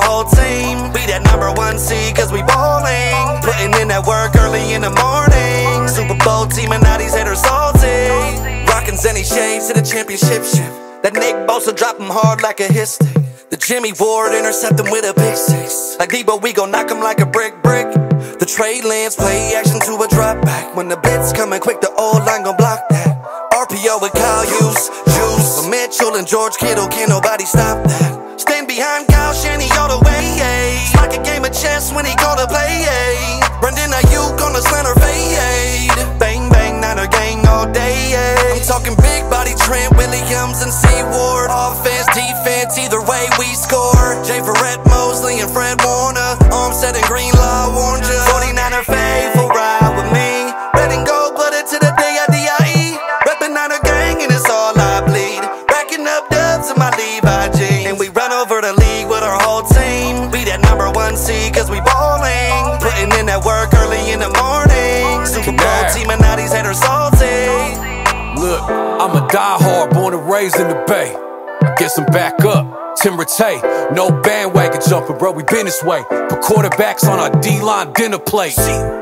whole team. Be that #1 seed cause we ballin', putting in that work early in the morning. Super Bowl team and now these haters salty. Rockin' Zenny shades to the championship ship. That Nick Bosa drop him hard like a hit stick. The Jimmy Ward intercept him with a pick six. Like Debo, we gon' knock him like a brick. The Trey Lance play action to a drop back. When the blitz coming quick, the old line gon' block that. RPO with Kyle Juice. With Mitchell and George Kittle, can't nobody stop that. Stand behind Kyle Shanahan all the way. It's like a game of chess when he call to play. Brendan Ayuk on the slanter fade. Bang bang, Niner gang all day. I'm talking big body Trent Williams and C Ward. Offense, defense, either way we score. Jay Verrett, Mosley and Fred Warner. Armstead and Greenlaw warned ya. 49er faithful ride with me. Red and gold blooded to the day I die. Reppin' Niner gang and it's all I bleed. Racking up dubs in my Levi jeans. And we run over the league with our whole team. Be that #1 seed cause we ballin', putting in that work early in the morning. Super Bowl team and now these haters salty. Look, I'm a diehard, born and raised in the Bay. I guess I'm back up. Tim Rattay, no bandwagon jumping, bro, we been this way. Put quarterbacks on our D-line dinner plate.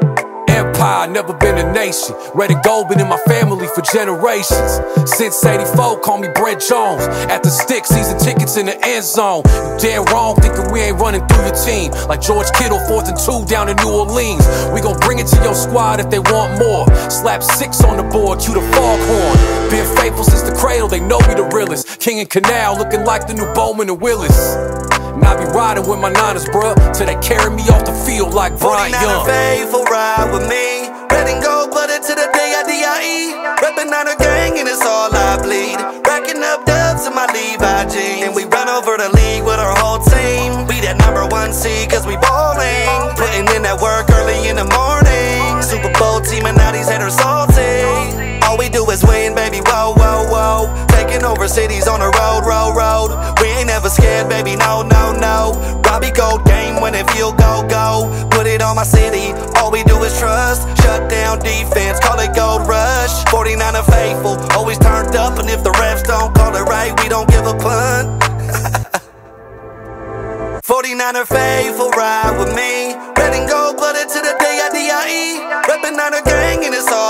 Empire, never been a nation. Red and gold been in my family for generations. Since '84, call me Brett Jones. At the stick, season tickets in the end zone. You dead wrong, thinking we ain't running through your team. Like George Kittle, 4th and 2 down in New Orleans. We gon' bring it to your squad if they want more. Slap 6 on the board, cue the foghorn. Been faithful since the cradle, they know we the realest. King and Canal, looking like the new Bowman and Willis. And I be riding with my Niners, bruh, till they carry me off the field like Bryant Young. 49er faithful ride with me. Red and gold blooded to the day I die. Reppin' Niner gang and it's all I bleed. Racking up dubs in my Levi jeans. And we run over the league with our whole team. Be that #1 seed cause we ballin', putting in that work early in the morning. Super Bowl team and now these haters salty. All we do is win, baby, whoa, whoa, whoa. Taking over cities on the road. We ain't never scared, baby, no. Robbie Gold game when it feel go. Put it on my city, all we do is trust. Shut down defense, call it Gold Rush. 49er faithful, always turned up. And if the refs don't call it right, we don't give a punt. 49er faithful ride with me. Red and gold blooded to the day I die. Reppin' Niner gang and it's all